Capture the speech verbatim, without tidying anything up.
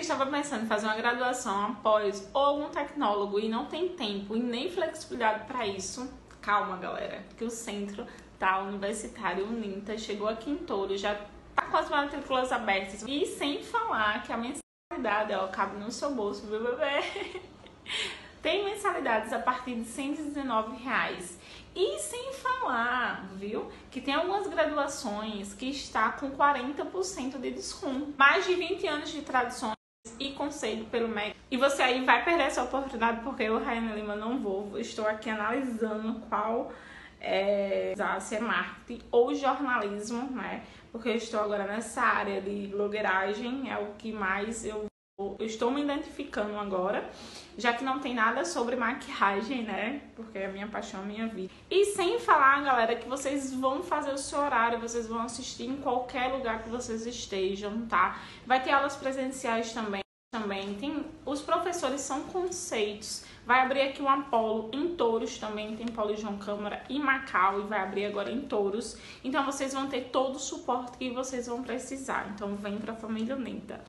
estava pensando em fazer uma graduação após ou um tecnólogo e não tem tempo e nem flexibilidade para isso, calma, galera, que o Centro tá Universitário Uninta chegou aqui em Touros, já tá com as matrículas abertas. E sem falar que a mensalidade, ó, cabe no seu bolso, viu, bebê? Tem mensalidades a partir de cento e dezenove reais. E sem falar, viu, que tem algumas graduações que está com quarenta por cento de desconto. Mais de vinte anos de tradições e conceito pelo M E C. E você aí vai perder essa oportunidade porque eu, Raiane Lima, não vou. Estou aqui analisando qual é, se é marketing ou jornalismo, né? Porque eu estou agora nessa área de blogueiragem, é o que mais eu Eu estou me identificando agora, já que não tem nada sobre maquiagem, né? Porque é a minha paixão, a minha vida. E sem falar, galera, que vocês vão fazer o seu horário, vocês vão assistir em qualquer lugar que vocês estejam, tá? Vai ter aulas presenciais também. Também tem, os professores são conceitos. Vai abrir aqui um Apolo em Touros também, tem Polo João Câmara e Macau, e vai abrir agora em Touros. Então vocês vão ter todo o suporte que vocês vão precisar. Então vem pra família Uninta.